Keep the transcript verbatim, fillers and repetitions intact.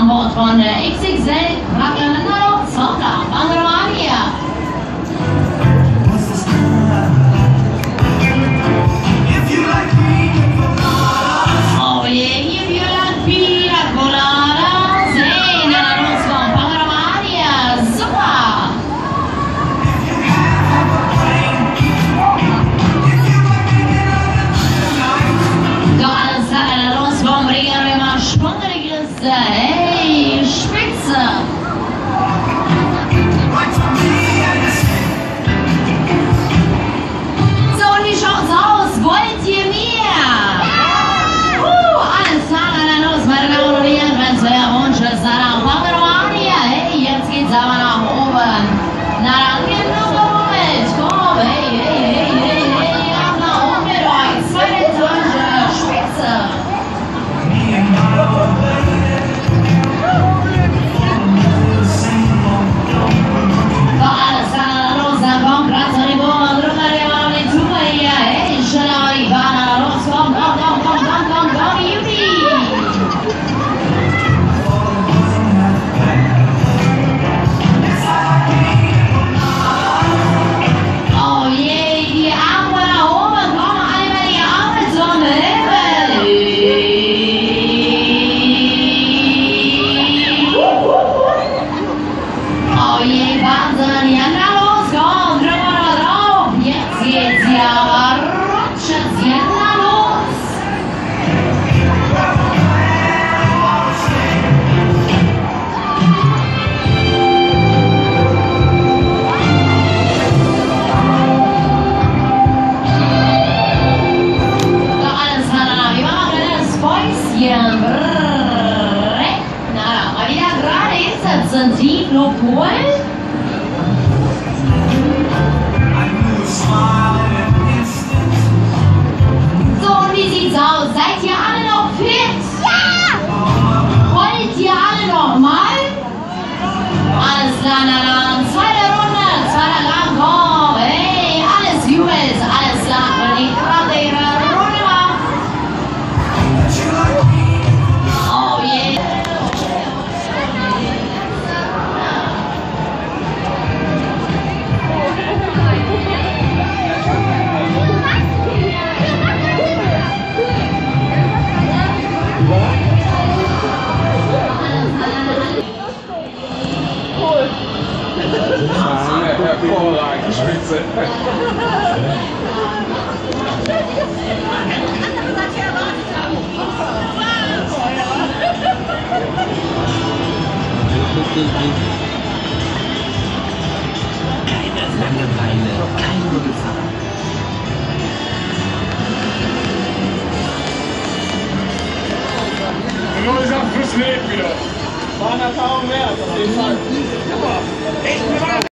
aanbod van X X L Ragnarok Zondag van Romania. Oh yeah, if you like pina colada, say nella rosa van Romania. Super! Doch alles hat eine Rosa von Bringen wir mal Schwungeriges. Hey, Spitze! So, und wie schaut's aus? Wollt ihr mehr? Uh, alles klar, dann los, meine Damen und Herren, wenn's euer Wunsch ist, dann auch von Romania. Hey, jetzt geht's aber nach oben. Na dann geht noch mal mit. Komm, hey, hey, hey, hey, hey, ab nach oben mit euch. Zweite Etage, Spitze. Sind Sie nur Polen? So, und wie sieht's aus? Seid ihr alle noch fit? Ja! Wollt ihr alle noch mal? Alles klar, na dann. Zweite Runde, zweiter Gang, komm. Hey, alles gut, alles klar. Wenn ich gerade ihre Runde mache. Oh yeah. Hervorragend, Spitze. Keine Langeweile, kein Rückfall. Nur ist am Fluss lebt wieder. War eine Erfahrung wert, auf jeden Fall. Echt,